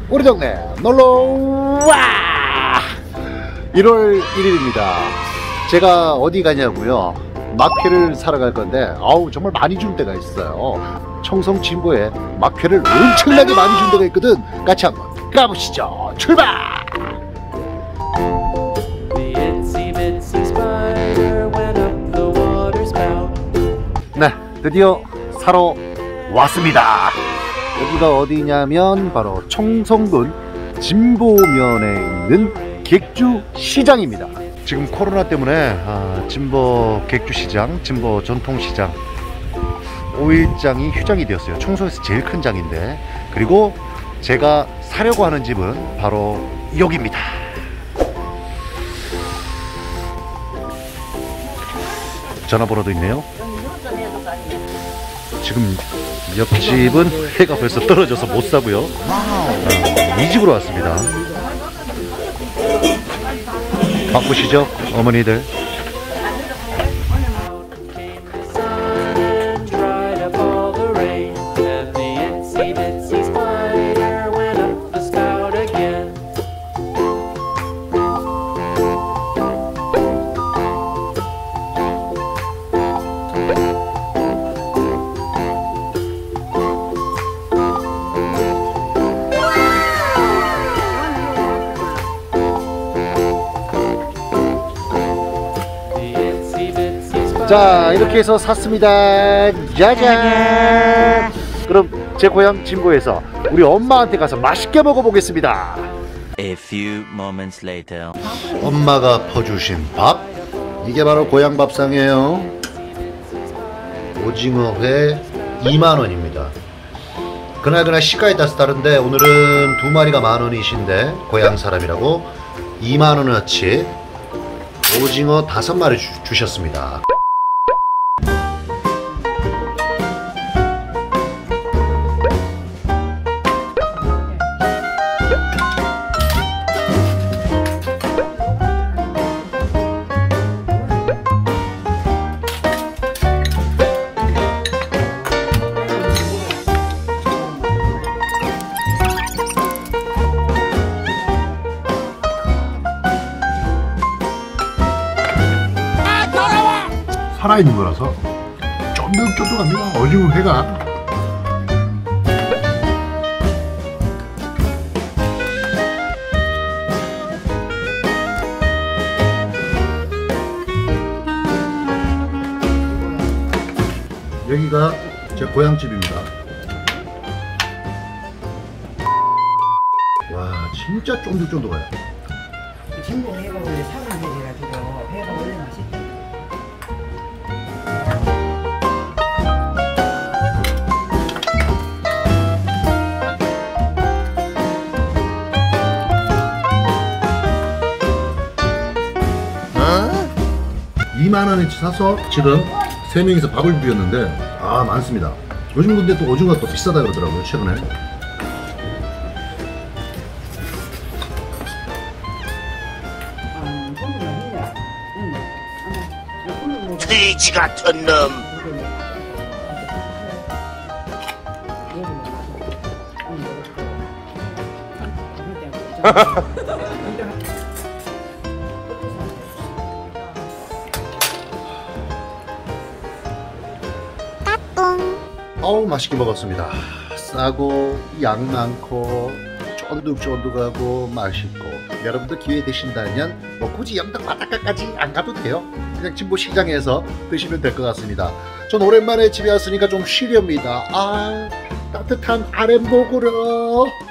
우리 동네 놀러와! 1월 1일입니다 제가 어디 가냐고요? 막회를 사러 갈 건데 아우 정말 많이 줄 때가 있어요. 청송 진보에 막회를 엄청나게 많이 준 데가 있거든. 같이 한번 가보시죠. 출발! 네, 드디어 사러 왔습니다. 여기가 어디냐면 바로 청송군 진보면에 있는 객주 시장입니다. 지금 코로나 때문에 진보 객주시장, 진보 전통시장 5일장이 휴장이 되었어요. 청송에서 제일 큰 장인데, 그리고 제가 사려고 하는 집은 바로 여기입니다. 전화번호도 있네요. 지금 옆집은 해가 벌써 떨어져서 못 사고요. 이 집으로 왔습니다. 바쁘시죠 어머니들? 자, 이렇게 해서 샀습니다. 짜잔! 그럼 제 고향 진보에서 우리 엄마한테 가서 맛있게 먹어보겠습니다. A few moments later. 엄마가 퍼주신 밥, 이게 바로 고향 밥상이에요. 오징어회 2만원입니다 그날그날 시가에 따라서 다른데 오늘은 2마리가 만원이신데 고향 사람이라고 2만원어치 오징어 5마리 주셨습니다. 살아있는 거라서 쫀득쫀득합니다. 오징어 회가. 여기가 제 고향집입니다. 와, 진짜 쫀득쫀득해요. 진보 회가 원래 사는 회라가지고 회가 원래 맛있다. 어? 2만원어치 사서 지금 3명이서 밥을 비웠는데 많습니다. 요즘 근데 또 오징어가 또 비싸다 그러더라고요 최근에. 돼지 같은 놈. 어우 맛있게 먹었습니다. 싸고 양 많고 쫀득쫀득하고 맛있고, 여러분도 기회 되신다면 뭐 굳이 영덕 바닷가까지 안 가도 돼요. 그냥 진보 시장에서 드시면 될 것 같습니다. 전 오랜만에 집에 왔으니까 좀 쉬렵니다. 따뜻한 아랫목으로